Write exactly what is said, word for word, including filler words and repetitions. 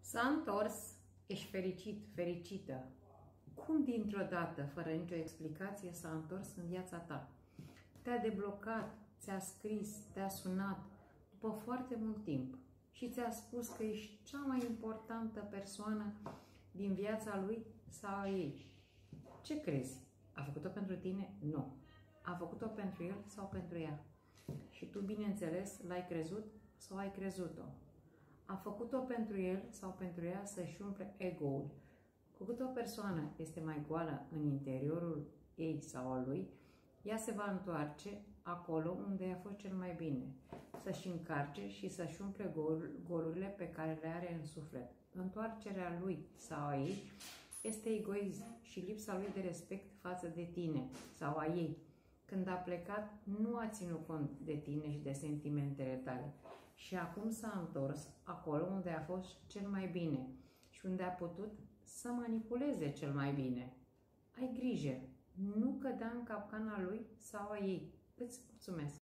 S-a întors, ești fericit, fericită. Cum dintr-o dată, fără nicio explicație, s-a întors în viața ta? Te-a deblocat, ți-a scris, te-a sunat după foarte mult timp și ți-a spus că ești cea mai importantă persoană din viața lui sau a ei. Ce crezi? A făcut-o pentru tine? Nu. A făcut-o pentru el sau pentru ea? Și tu, bineînțeles, l-ai crezut sau ai crezut-o? A făcut-o pentru el sau pentru ea să-și umple ego-ul. Cu cât o persoană este mai goală în interiorul ei sau al lui, ea se va întoarce acolo unde a fost cel mai bine, să-și încarce și să-și umple golurile pe care le are în suflet. Întoarcerea lui sau a ei este egoism și lipsa lui de respect față de tine sau a ei. Când a plecat, nu a ținut cont de tine și de sentimentele tale. Și acum s-a întors acolo unde a fost cel mai bine și unde a putut să manipuleze cel mai bine. Ai grijă, nu cădea în capcana lui sau a ei. Îți mulțumesc!